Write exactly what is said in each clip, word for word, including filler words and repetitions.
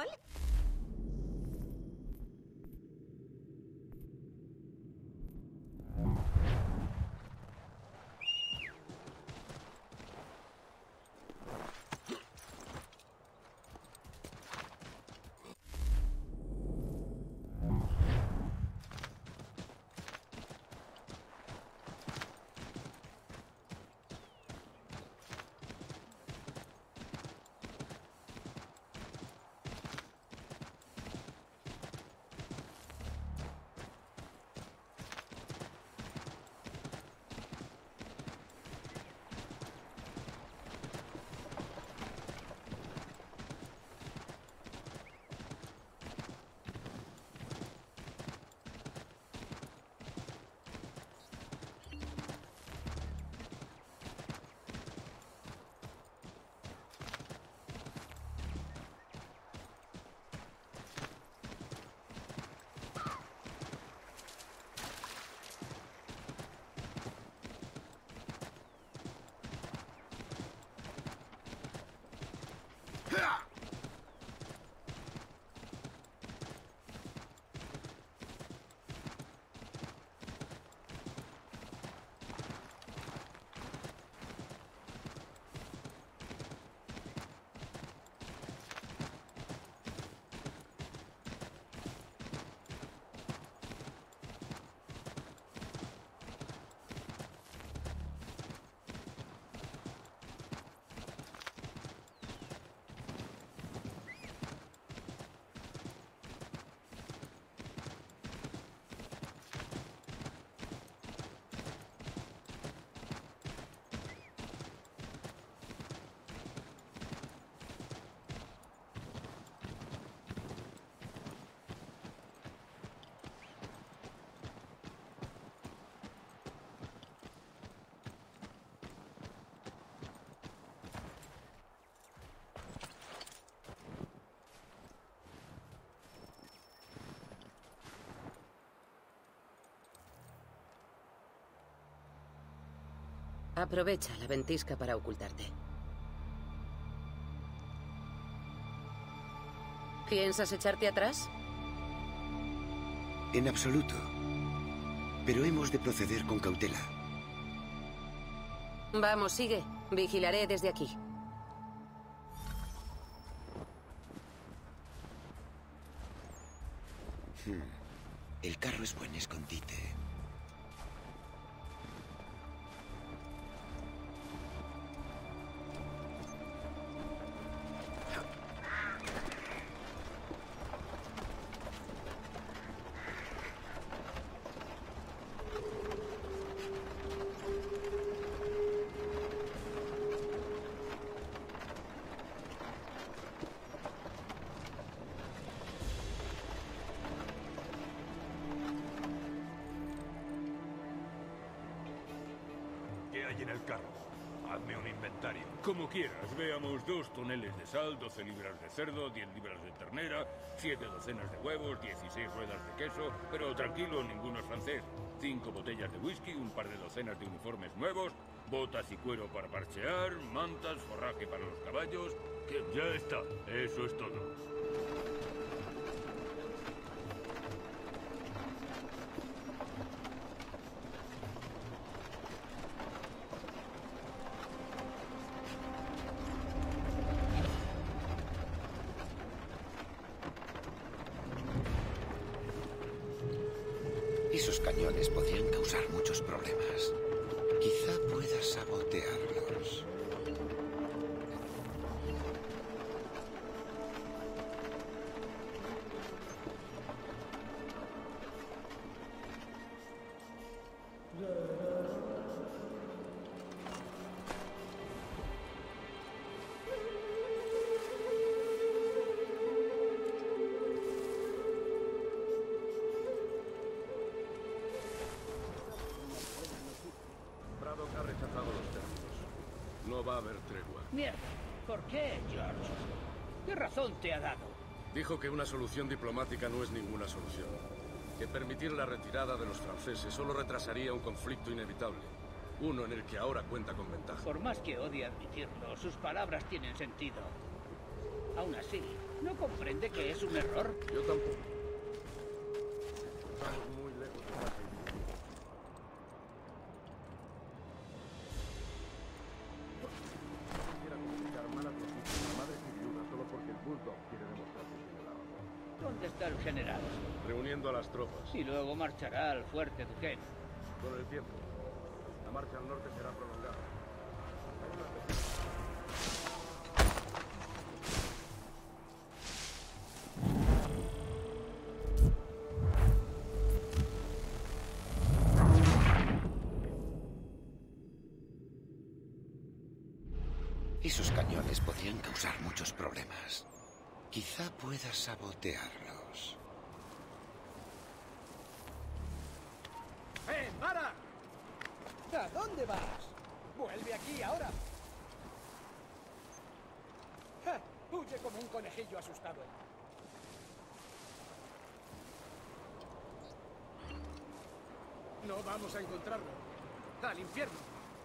sol? Aprovecha la ventisca para ocultarte. ¿Piensas echarte atrás? En absoluto. Pero hemos de proceder con cautela. Vamos, sigue. Vigilaré desde aquí. Hmm. El carro es buen escondite. ¿Qué hay en el carro? Hazme un inventario. Como quieras. Veamos dos toneles de sal, doce libras de cerdo, diez libras de ternera, siete docenas de huevos, dieciséis ruedas de queso. Pero tranquilo, ninguno es francés. Cinco botellas de whisky, un par de docenas de uniformes nuevos, botas y cuero para parchear, mantas, forraje para los caballos... Que ya está. Eso es todo. Esos cañones podrían causar muchos problemas. Quizá pueda sabotearlos. Braddock ha rechazado los términos. No va a haber tregua. Mierda. ¿Por qué, George? ¿Qué razón te ha dado? Dijo que una solución diplomática no es ninguna solución. Que permitir la retirada de los franceses solo retrasaría un conflicto inevitable. Uno en el que ahora cuenta con ventaja. Por más que odie admitirlo, sus palabras tienen sentido. Aún así, ¿no comprende que es un error? Yo tampoco. Estamos muy lejos de casa y divididos. Quisiera comunicar malas noticias a madres y viudas solo porque el Bulldog quiere demostrar que tiene la razón. ¿Dónde está el general? Reuniendo a las tropas. Y luego marchará al fuerte Duquesne. Con el tiempo, la marcha al norte será prolongada. Hay una Esos cañones podrían causar muchos problemas. Quizá pueda sabotearlos. ¡Eh, para! ¿A dónde vas? ¡Vuelve aquí ahora! ¡Ja! Huye como un conejillo asustado. No vamos a encontrarlo. ¡Al infierno!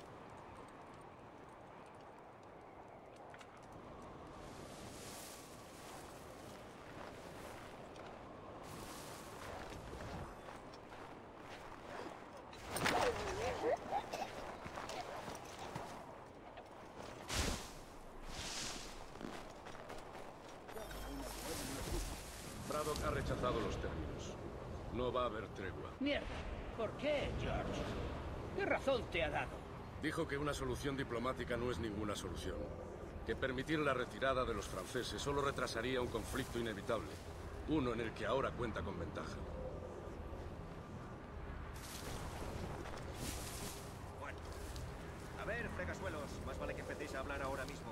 Braddock ha rechazado los términos. No va a haber tregua. Mierda. ¿Por qué, George? ¿Qué razón te ha dado? Dijo que una solución diplomática no es ninguna solución. Que permitir la retirada de los franceses solo retrasaría un conflicto inevitable. Uno en el que ahora cuenta con ventaja. Bueno. A ver, fregasuelos, más vale que empecéis a hablar ahora mismo.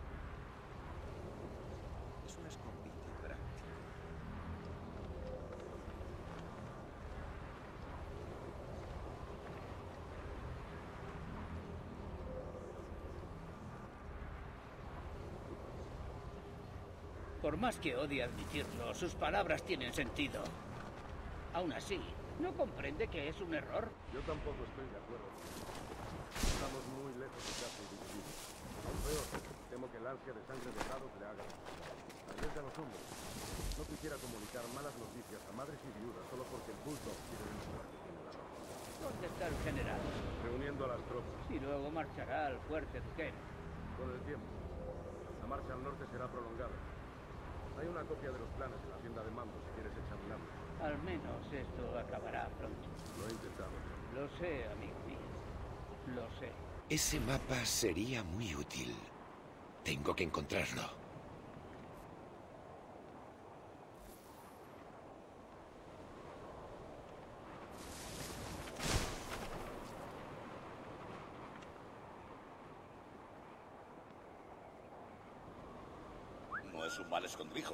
Es un escondite, ¿verdad? Por más que odie admitirlo, sus palabras tienen sentido. Aún así, ¿no comprende que es un error? Yo tampoco estoy de acuerdo. Estamos muy lejos de casa y divididos. Aún peor, temo que el ansia de sangre de Braddock le haga. Arriesga a los hombres. No quisiera comunicar malas noticias a madres y viudas solo porque el Bulldog quiere demostrar que tiene la razón. ¿Dónde está el general? Reuniendo a las tropas. Y luego marchará al fuerte Duquesne. Con el tiempo, la marcha al norte será prolongada. Hay una copia de los planes en la tienda de mando si quieres examinarlos. Al menos esto acabará pronto. Lo he intentado. Lo sé, amigo mío. Lo sé. Ese mapa sería muy útil. Tengo que encontrarlo. No es un mal escondrijo.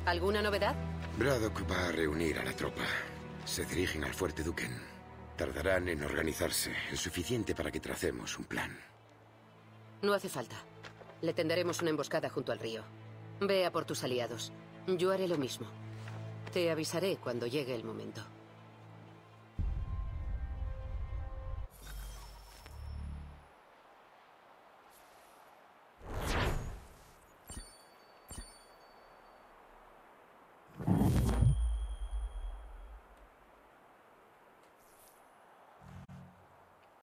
¿Alguna novedad? Braddock va a reunir a la tropa. Se dirigen al fuerte Duken. Tardarán en organizarse, el suficiente para que tracemos un plan. No hace falta. Le tenderemos una emboscada junto al río. Ve a por tus aliados. Yo haré lo mismo. Te avisaré cuando llegue el momento.